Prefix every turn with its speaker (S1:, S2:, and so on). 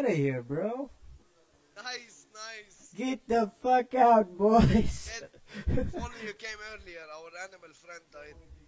S1: of here, bro.
S2: Nice, nice.
S1: Get the fuck out, boys.
S2: Ed, if only you came earlier, our animal friend died.